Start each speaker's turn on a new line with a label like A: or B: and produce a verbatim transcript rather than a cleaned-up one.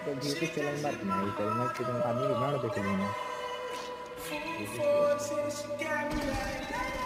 A: तो beauty challenge मत ना ये करी मैं तो आदमी को बनाने देख लिया ना।